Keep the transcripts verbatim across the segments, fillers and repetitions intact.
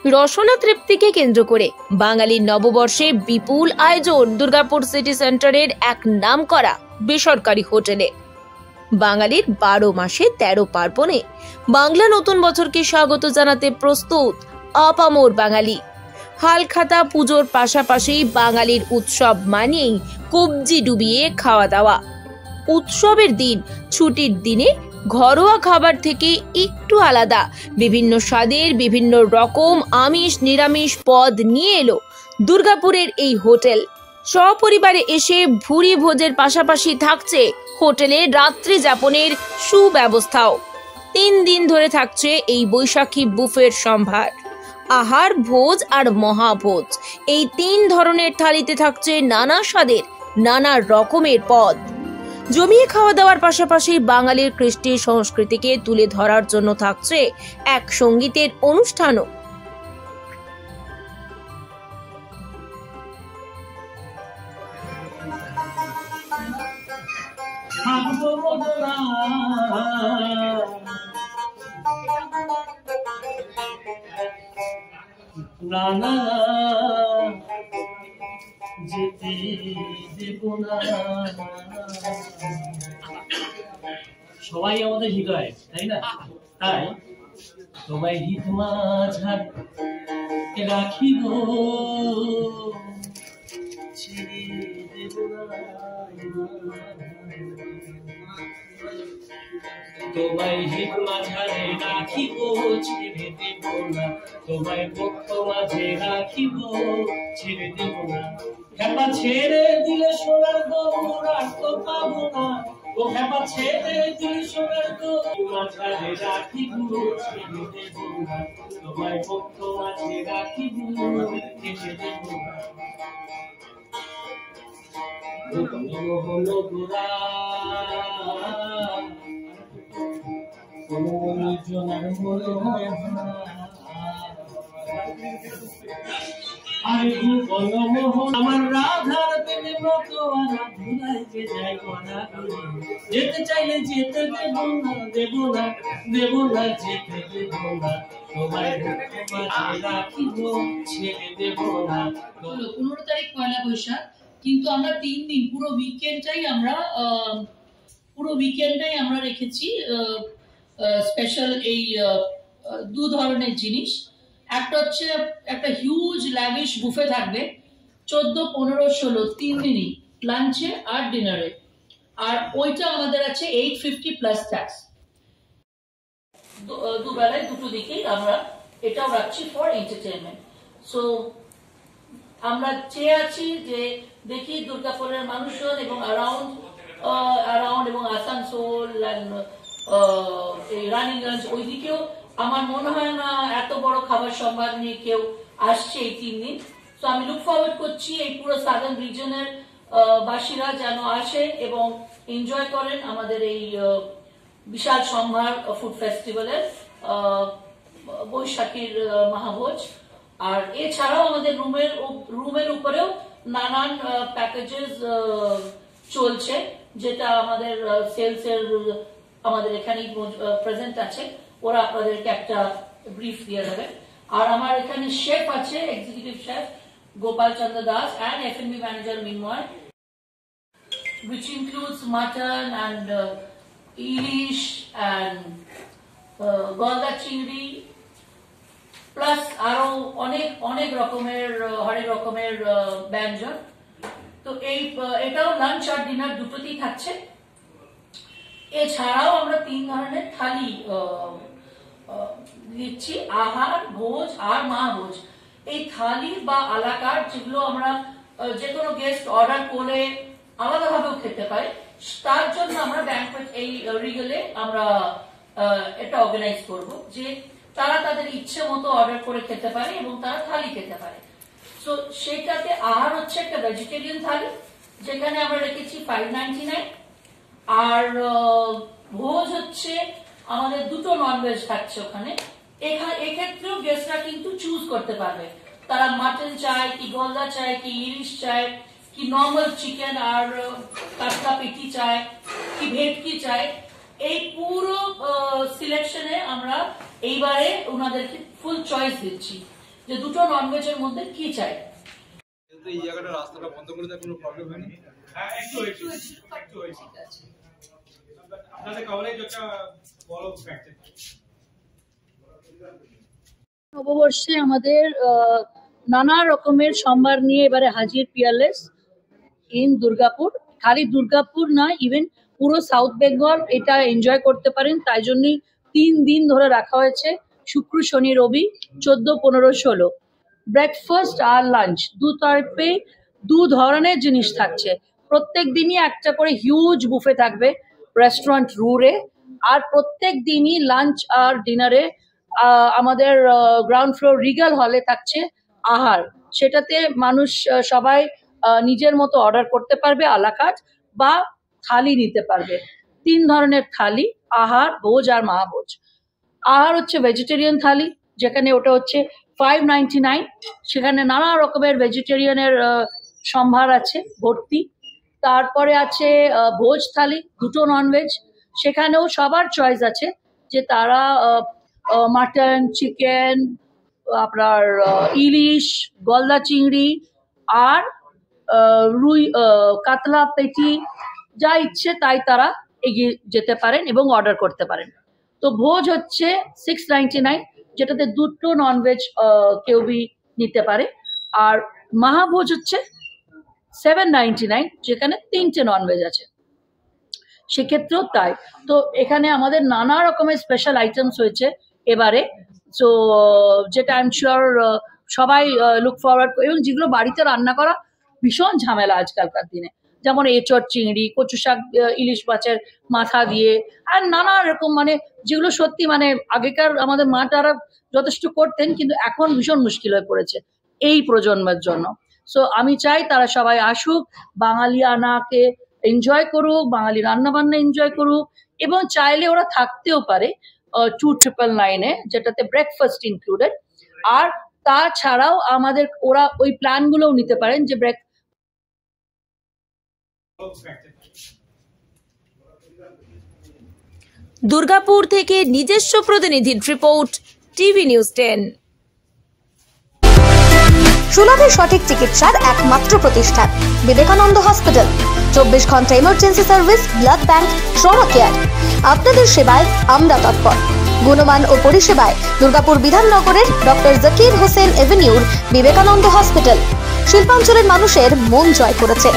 রসনা তৃপ্তিকে কেন্দ্র করে বাঙালির নববর্ষে বিপুল আয়োজন দুর্গাপুর সিটি সেন্টারের এক নামকরা বেসরকারি হোটেলে। বাঙালির বারো মাসে তেরো পার্বণে বাংলা নতুন বছরকে স্বাগত জানাতে প্রস্তুত আপামর বাঙালি। হালখাতা পুজোর পাশাপাশি বাঙালির উৎসব মানেই কবজি ডুবিয়ে খাওয়া দাওয়া। উৎসবের দিন, ছুটির দিনে ঘরোয়া খাবার থেকে একটু আলাদা বিভিন্ন স্বাদের বিভিন্ন রকম আমিষ নিরামিষ পদ নিয়ে এলো দুর্গাপুরের এই হোটেল। সপরিবারে এসে ভুরি ভোজের পাশাপাশি থাকছে হোটেলে রাত্রি যাপনের সুব্যবস্থাও। তিন দিন ধরে থাকছে এই বৈশাখী বুফের সম্ভার। আহার, ভোজ আর মহাভোজ, এই তিন ধরনের থালিতে থাকছে নানা স্বাদের নানা রকমের পদ। জমিয়ে খাওয়া দাওয়ার পাশাপাশি বাঙালির কৃষ্টি সংস্কৃতিকে তুলে ধরার জন্য থাকছে এক সঙ্গীতের অনুষ্ঠানও। নানা যেতে দেব না, সবাই আমাদের হৃদয়, তাই না? তাই সবাই হিত মাঝার রাখিব, ছেড়ে দেব না। তোমায় হিত মাঝারে রাখিব, ছেড়ে দেব না। তোমায় পক্ষ মাঝে রাখিব, ছেড়ে দেব না। খেপা ছেড়ে দিলে সোনার গৌর আর তো পাবো না। ও খেপা ছেড়ে দিলে সোনার গৌর মাঝারে রাখিব, ছেড়ে দেব না। তোমায় পক্ষ মাঝে রাখিব, ছেড়ে দেব না। হলো গোরা আমার রাধার প্রেমে মতো যেতে চাইলে যেতে দেব না, দেব না, দেব না, যেতে দেব না। তোমায় রাখিব, ছেড়ে দেব না। পনেরো তারিখ পয়লা বৈশাখ, কিন্তু আমরা তিন দিন পুরো উইকেন্ডটাই আমরা পুরো উইকেন্ডটাই আমরা রেখেছি স্পেশাল এই দু ধরনের জিনিস। একটা হচ্ছে একটা হিউজ ল্যাভিশ বুফে থাকবে চোদ্দ পনেরো ষোলো তিন দিনই, লাঞ্চে আর ডিনারে। আর ওইটা আমাদের আছে এইট ফিফটি প্লাস ট্যাক্স। দুবেলায় দুটো দিকেই আমরা এটাও রাখছি ফর এন্টারটেনমেন্ট। সো আমরা চেয়ে আছি যে দেখি দুর্গাপুরের মানুষজন এবং অ্যারাউন্ড অ্যারাউন্ড এবং আসানসোল এই রানীগঞ্জ ওইদিকেও আমার মনে হয় না এত বড় খাবার সম্ভার নিয়ে কেউ আসছে এই তিন দিন। তো আমি লুক ফরওয়ার্ড করছি এই পুরো সাদার্ন রিজনের বাসীরা যেন আসেন এবং এনজয় করেন আমাদের এই বিশাল সম্ভার ফুড ফেস্টিভ্যালের বৈশাখীর মহাভোজ। আর এছাড়াও আমাদের রুমের রুমের উপরেও নানান প্যাকেজেস চলছে, যেটা আমাদের সেলস এর আমাদের এখানেই প্রেজেন্ট আছে। ওরা আপনাদেরকে একটা ব্রিফ দিয়ে দেবে। আর আমার এখানে শেফ আছে, executive chef Gopal Chandra Das and F and B manager Minmoy, which includes mutton and uh, ilish and uh, গলদা চিংড়ি, প্লাস আরো অনেক অনেক রকমের হরেক রকমের ব্যঞ্জন। তো এই এটাও লাঞ্চ আর ডিনার দুটোতেই থাকছে। এছাড়াও আমরা তিন ধরনের থালি দিচ্ছি, আহার, ভোজ আর মহাভোজ। এই থালি বা আলাকার যেগুলো আমরা যে কোনো গেস্ট অর্ডার করে আলাদাভাবেও খেতে পারে, তার জন্য আমরা ব্যাংকুয়েট এই রিগেলে আমরা এটা অর্গানাইজ করব যে তারা তাদের ইচ্ছে মতো অর্ডার করে খেতে পারে এবং তারা থালি খেতে পারে। তো সেটাতে আহার হচ্ছে একটা ভেজিটেরিয়ান থালি, যেখানে আমরা রেখেছি ফাইভ নাইনটি নাইন। আর ভোজ হচ্ছে আমাদের দুটো ননভেজ থাকছে ওখানে। এক্ষেত্রেও গেস্টরা কিন্তু চুজ করতে পারবে, তারা মাটন চায় কি, গলদা চায় কি, ইলিশ চায় কি, নর্মাল চিকেন আর কাতলা পেটি চায় কি, ভেটকি চায়। এই পুরো সিলেকশনে আমরা এইবারে ওনাদেরকে ফুল চয়েস দিচ্ছি। যে দুটো ননভেজের মধ্যে কি চাই। এই জায়গাটা রাস্তাটা বন্ধ করে দেওয়ার কোনো প্রবলেম হয়নি? হ্যাঁ, একটু একটু একটু ঠিক আছে। আপনাদের কভারেজ একটা বড় ফ্যাক্টর। নববর্ষে আমাদের নানা রকমের সম্ভার নিয়ে এবারে হাজির পিয়ারলেস ইন দুর্গাপুর। খালি দুর্গাপুর না, ইভেন পুরো সাউথ বেঙ্গল এটা এনজয় করতে পারেন। তাই জন্যই তিন দিন ধরে রাখা হয়েছে, শুক্র শনি রবি, চোদ্দ পনেরো ষোলো। ব্রেকফাস্ট আর লাঞ্চ দু তরফে দু ধরনের জিনিস থাকছে। প্রত্যেক দিনই একটা করে হিউজ বুফে থাকবে রেস্টুরেন্ট রুরে, আর প্রত্যেক দিনই লাঞ্চ আর ডিনারে আমাদের গ্রাউন্ড ফ্লোর রিগাল হলে থাকছে আহার। সেটাতে মানুষ সবাই নিজের মতো অর্ডার করতে পারবে আলাকাট, বা থালি নিতে পারবে। তিন ধরনের থালি, আহার, ভোজ আর মহাভোজ। আহার হচ্ছে ভেজিটেরিয়ান থালি, যেখানে ওটা হচ্ছে ফাইভ নাইনটি নাইন। সেখানে নানা রকমের ভেজিটেরিয়ানের সম্ভার আছে ভর্তি। তারপরে আছে ভোজ থালি, দুটো ননভেজ। সেখানেও সবার চয়েস আছে, যে তারা মাটন, চিকেন, আপনার ইলিশ, গলদা চিংড়ি আর রুই, কাতলা পেটি, যা ইচ্ছে তাই তারা এগিয়ে যেতে পারেন এবং অর্ডার করতে পারেন। তো ভোজ হচ্ছে সিক্স নাইনটি নাইন, যেটাতে দুটো ননভেজ কেউ বি নিতে পারে। আর মহাভোজ হচ্ছে সেভেন নাইনটি নাইন, যেখানে তিনটে ননভেজ আছে, সেক্ষেত্রেও তাই। তো এখানে আমাদের নানা রকমের স্পেশাল আইটেমস হয়েছে এবারে। সো যেটা আই এম শিওর সবাই লুক ফরওয়ার্ড, এবং যেগুলো বাড়িতে রান্না করা ভীষণ ঝামেলা আজকালকার দিনে, যেমন এঁচড় চিংড়ি, কচু শাক, ইলিশ মাছের মাথা দিয়ে, আর নানা রকম, মানে যেগুলো সত্যি মানে আগেকার আমাদের মা তারা যথেষ্ট করতেন, কিন্তু এখন ভীষণ মুশকিল হয়ে পড়েছে এই প্রজন্মের জন্য। সো আমি চাই তারা সবাই আসুক, বাঙালি আনাকে এনজয় করুক, বাঙালি রান্না বান্না এনজয় করুক, এবং চাইলে ওরা থাকতেও পারে টু ট্রিপল নাইনে, যেটাতে ব্রেকফাস্ট ইনক্লুডেড। আর তাছাড়াও আমাদের ওরা ওই প্ল্যানগুলোও নিতে পারেন, যে ব্রেক দুর্গাপুর থেকে নিজস্ব প্রতিনিধির রিপোর্ট, টিভি নিউজ টেন। সুলভে সঠিক চিকিৎসার একমাত্র প্রতিষ্ঠান বিবেকানন্দ হসপিটাল। চব্বিশ ঘন্টা emergency service, blood bank, trauma care. আপনাদের সেবায় আমরা তৎপর। গুণমান ও পরিষেবায় দুর্গাপুর বিধাননগরের ডক্টর জাকির হোসেন এভিনিউর বিবেকানন্দ হসপিটাল শিল্পাঞ্চলের মানুষের মন জয় করেছে।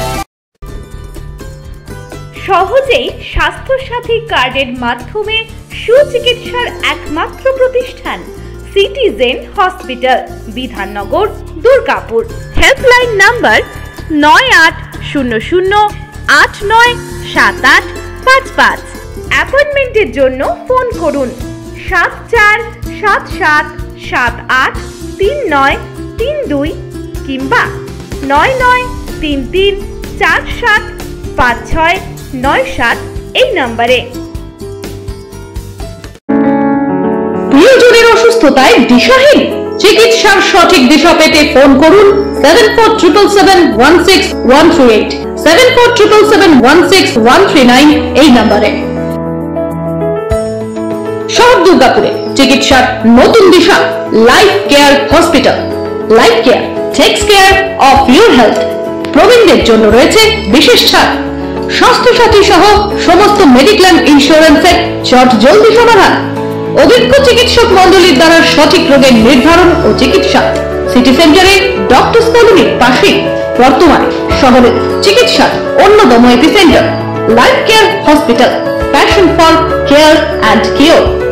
সহজেই স্বাস্থ্যসাথী কার্ডের মাধ্যমে সুচিকিৎসার একমাত্র প্রতিষ্ঠান citizen hospital, Bidhannagar, Durgapur. Helpline number নয় আট শূন্য শূন্য আট নয় সাত আট পাঁচ পাঁচ। অ্যাপয়েন্টমেন্টের জন্য ফোন করুন সাত চার সাত সাত সাত আট তিন নয় তিন দুই কিংবা নয় নয় তিন তিন চার সাত পাঁচ ছয় নয় সাত এই নম্বরে। প্রিয়জনের অসুস্থতায় দিশাহীন, চিকিৎসার সঠিক দিশা পেতে ফোন করুন seven four triple seven one six one three eight, seven four triple seven one six one three nine এই নম্বরে। শহর দুর্গাপুরে চিকিৎসার নতুন দিশা life care hospital. Life care takes care of your health. প্রবীণদের জন্য রয়েছে বিশেষ ছাড়। স্বাস্থ্যসাথী সহ সমস্ত মেডিক্লেম ইন্স্যুরেন্সের চট জলদি সমাধান। অভিজ্ঞ চিকিৎসক মন্ডলীর দ্বারা সঠিক রোগের নির্ধারণ ও চিকিৎসা। সিটি সেন্টারে ডক্টরস কলোনির পাশে বর্তমানে শহরের চিকিৎসার অন্যতম epicentre life care hospital, passion for care and cure.